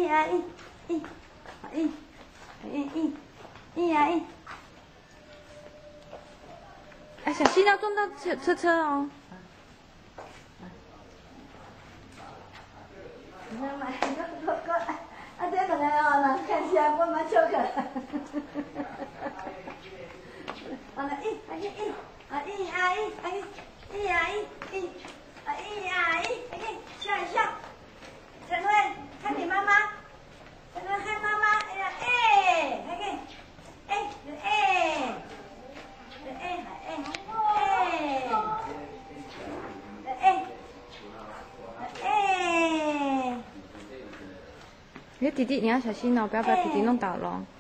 啊咦咦，咦咦咦咦啊咦！哎，小心要撞到车哦！啊，这两个哦，看起来我蛮笑个。啊，咦啊咦咦啊咦啊咦啊咦咦啊咦咦啊咦啊咦啊咦，笑一笑。陈慧，看你妈妈。陈慧看妈妈，哎呀哎，还给，哎哎。你弟弟，你要小心哦，不要把弟弟弄倒了。